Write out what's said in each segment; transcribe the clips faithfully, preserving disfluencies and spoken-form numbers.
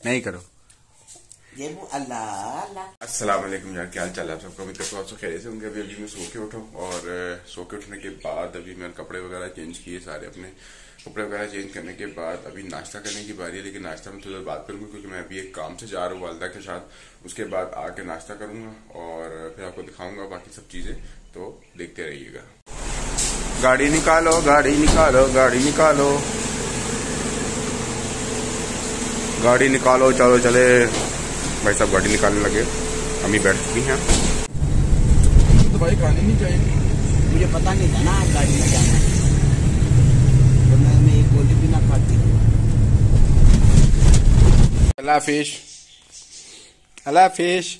नहीं करो। अल्लाह अस्सलाम वालेकुम यार, क्या हाल चाल है आप सबका? उम्मीद करता हूँ आप सब खैरियत से होंगे। अभी अभी मैं सो के उठा और सो के उठने के बाद अभी मैंने कपड़े वगैरह चेंज किए, सारे अपने कपड़े वगैरह चेंज करने के बाद अभी नाश्ता करने की बारी है। लेकिन नाश्ता में थोड़ी देर बात करूंगा क्योंकि मैं अभी एक काम से जा रहा हूँ वालदा के साथ। उसके बाद आके नाश्ता करूंगा और फिर आपको दिखाऊंगा बाकी सब चीजें, तो देखते रहिएगा। गाड़ी निकालो, गाड़ी निकालो, गाड़ी निकालो, गाड़ी निकालो, चलो चले। भाई साहब गाड़ी निकालने लगे, अम्मी बैठ चुकी हैं। तो भाई खानी नहीं चाहिए, मुझे पता नहीं था ना गाड़ी में जाना, तो मैं मैं एक गोली भी ना खाती। अल्लाह हाफिज, अल्लाह हाफिज।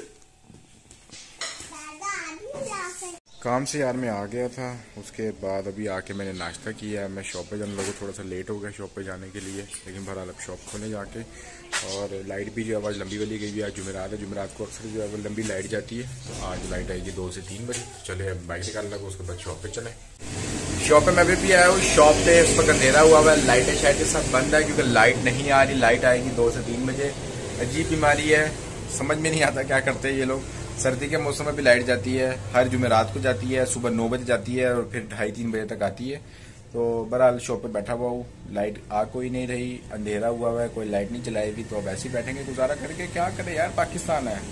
काम से यार मैं आ गया था, उसके बाद अभी आके मैंने नाश्ता किया। मैं शॉप पे जाने लगा, थोड़ा सा लेट हो गया शॉप पे जाने के लिए, लेकिन बहरहाल अब शॉप खोले जाके। और लाइट भी जो है आज लंबी वाली गई हुई है। आज जुमेरात है, जुमेरात को अक्सर जो है वो लंबी लाइट जाती है। तो आज लाइट आएगी दो से तीन बजे। चले अब बाइक निकालने लगा, उसके बाद शॉप पे चले। शॉप पे मैं अभी भी आया हूँ, शॉप पे उस पर अंधेरा हुआ हुआ है, लाइटें शायद सब बंद है क्योंकि लाइट नहीं आ रही। लाइट आएगी दो से तीन बजे। अजीब बीमारी है, समझ में नहीं आता क्या करते हैं ये लोग। सर्दी के मौसम में भी लाइट जाती है, हर जुमेरात को जाती है, सुबह नौ बजे जाती है और फिर ढाई तीन बजे तक आती है। तो बहरहाल शॉप पे बैठा हुआ हूँ, लाइट आ कोई नहीं रही, अंधेरा हुआ हुआ है, कोई लाइट नहीं चलाएगी। तो अब ऐसे ही बैठेंगे गुजारा करके, क्या करे यार, पाकिस्तान है।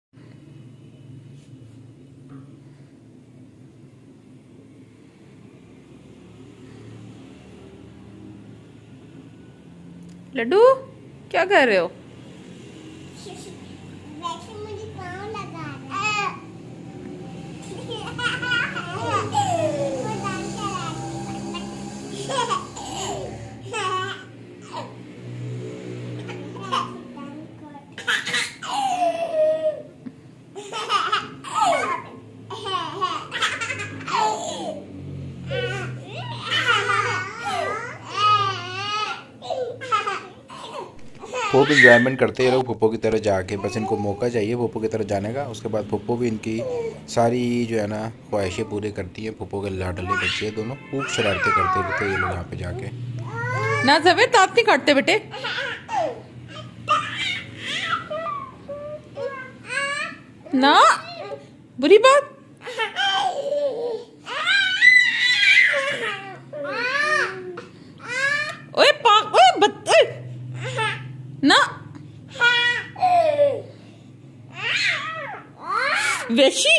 लड्डू क्या कर रहे हो? खूब इंजॉयमेंट करते हैं लोग पप्पो की तरह जाके। बस इनको मौका चाहिए पप्पो की तरह जाने का, उसके बाद पप्पो भी इनकी सारी जो है ना ख्वाहिशें पूरी करती है। पप्पो के लाडले बच्चे हैं दोनों, खूब शरारतें करते रहते हैं ये लोग यहाँ पे जाके। ना जवे दांत नहीं काटते बेटे ना, बुरी बात। ओए पाक, ओए बत, ओए ना वेशी।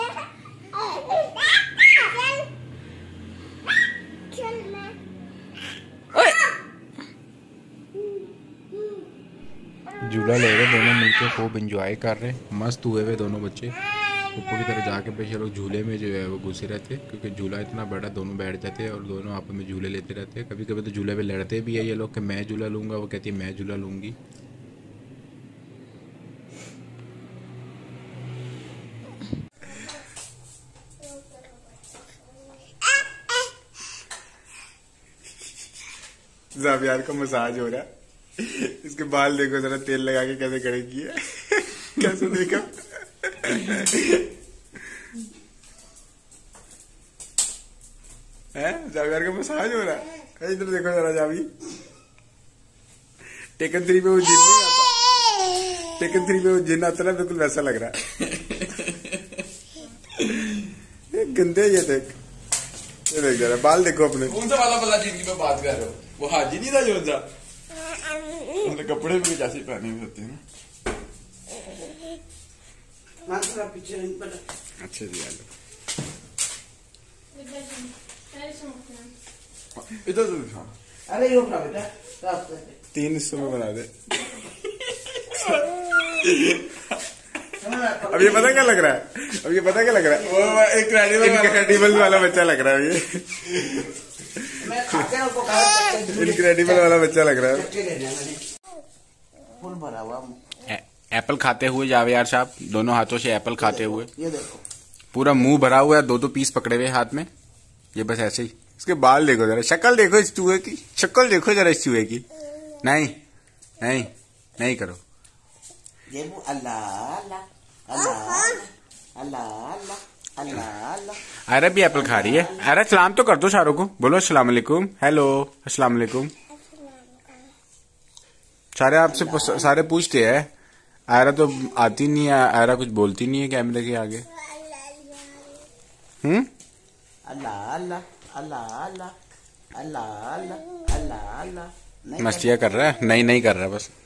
झूला ले रहे दोनों मिलके, खूब एंजॉय कर रहे हैं, मस्त हुए हुए दोनों बच्चे। पप्पो की तरह जाके पे ये लोग झूले में जो है वो घुसे रहते हैं क्योंकि झूला इतना बड़ा, दोनों बैठ जाते हैं और दोनों आपस में झूले लेते रहते हैं। कभी कभी तो झूले पे लड़ते भी है ये लोग कि मैं झूला लूंगा, वो कहती है मैं झूला लूंगी। जावियार का मसाज हो रहा है, इसके बाल देखो जरा, तेल लगा के कैसे खड़े किए कैसे देखा है। जावियार का मसाज हो रहा है, इधर देखो जरा जावी। टेकन थ्री पे वो जिन नहीं आता, टेकन थ्री पे वो जिन आता ना, बिल्कुल वैसा लग रहा है। गंदे ये देख, ये देख जरा बाल देखो अपने। कौन सा वाला वाला जिनकी मैं बात कर रहा हूँ, वो हाजी नहीं था जो सा, कपड़े भी कुछ ऐसे पहने हुए होते हैं ना। अच्छा जी यार, इधर से दिखा। अरे ये उठा बेटा, तीन हिस्सों में बना दे। अब ये पता क्या लग रहा है, अब ये पता क्या लग रहा है, वो एक इनक्रेडिबल वाला बच्चा लग रहा है। ये इनक्रेडिबल वाला बच्चा लग रहा है। फुल भरा हुआ एप्पल खाते हुए जावेद साहब, दोनों हाथों से एप्पल खाते हुए, ये देखो पूरा मुंह भरा हुआ है, दो दो पीस पकड़े हुए हाथ में। ये बस ऐसे ही। इसके बाल देखो जरा, शक्ल देखो इस चूहे की, शक्ल देखो जरा इस चूहे की। नहीं नहीं नहीं करो। ये अल्लाह अल्लाह अल्लाह अल्लाह अल्लाह अल्लाह। अरे भी एप्पल खा रही है। अरे सलाम तो कर दो सारों को, बोलो अस्सलाम वालेकुम, हेलो अस्सलाम वालेकुम। सारे आपसे सारे पूछते हैं, आयरा तो आती नहीं है, आयरा कुछ बोलती नहीं है कैमरे के आगे। हम्म अल्लाह अल्लाह अल्लाह अल्लाह अल्लाह अल्लाह अल्लाह अल्लाह। मस्तियाँ कर रहा है, नहीं नहीं कर रहा बस।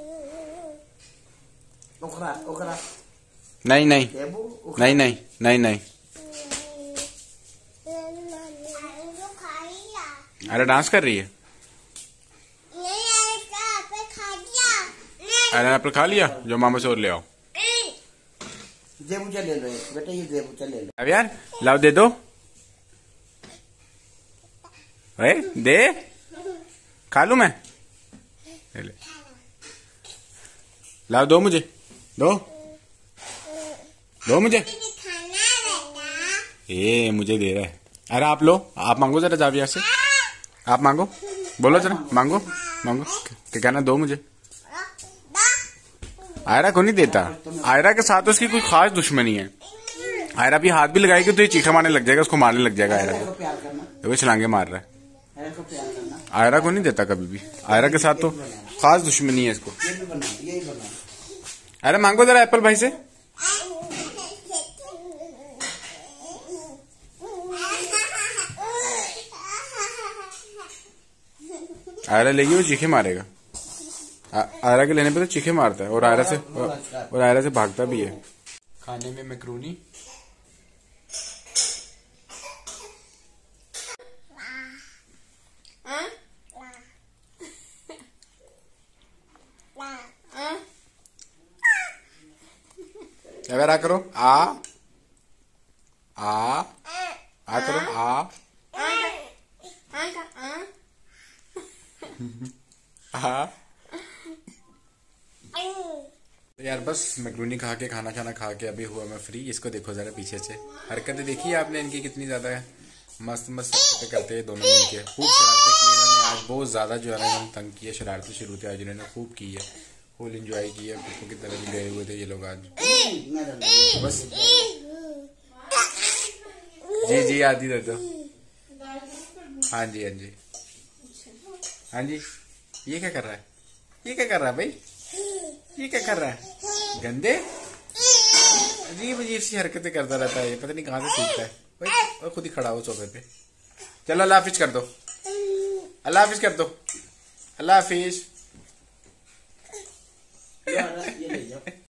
उखरा उखरा। नहीं नहीं नहीं नहीं नहीं नहीं। अरे डांस कर रही है। अरे एप्पल खा लिया, जो मामा से और ले आओ। जेबूचा ले लो बेटा, ये जेबूचा ले लो। अब यार लाओ दे दो, अरे दे, खा लूं मैं, ले ले। लाओ दो मुझे, दो दो मुझे। ए मुझे दे रहा है। अरे आप लो, आप मांगो जरा जाविया से, आप मांगो, बोलो जरा, मांगो मांगो, क्या कहना, दो मुझे। आयरा को नहीं देता, आयरा के साथ उसकी कोई खास दुश्मनी है। आयरा भी हाथ भी लगाएगी तो ये चीखा मारने लग जाएगा, उसको मारने लग जाएगा आयरा को। देखो छलांगे मार रहा है। आयरा को नहीं देता कभी भी, आयरा के साथ तो खास दुश्मनी है इसको। अरे मांगो जरा एप्पल भाई से। आयरा लेगी वो चीखे मारेगा, आयरा के लेने पे तो चीखे मारता है, और आयरा से और आयरा से भागता भी है। खाने में मैक्रोनी, अगर आ करो, आ आ आ करो, आ आ। तो यार बस मैक्रोनी खा के, खाना खाना खा के अभी हुआ मैं फ्री। इसको देखो जरा पीछे से, हरकतें देखी आपने इनकी कितनी ज्यादा है, मस्त मस्त हरकतें करते हैं दोनों मिलके। खूब शरारतें की इन्होंने आज, बहुत ज्यादा जो है ना इन्होंने तंग किया, शरारतें शुरू थे आज इन्होंने खूब की है, फुल एंजॉय किया। पुप्पो की तरह भी गए हुए थे ये लोग आज बस। जी जी आदि दे दो। हाँ जी हाँ जी हाँ जी। ये क्या कर रहा है, ये क्या कर रहा है भाई, ये क्या कर रहा है, गंदे अजीब अजीब सी हरकतें करता रहता है ये, पता नहीं कहाँ से सीखता है भाई। और खुद ही खड़ा हो सोफे पे। चलो अल्लाह हाफिज कर दो, अल्लाह हाफिज कर दो, अल्लाह हाफिज।